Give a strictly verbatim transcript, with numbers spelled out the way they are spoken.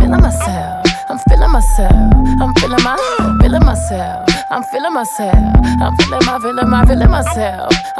feeling myself. I'm feeling myself. I'm feeling my, feeling myself. I'm feeling myself. I'm feeling my, feeling my, feeling myself.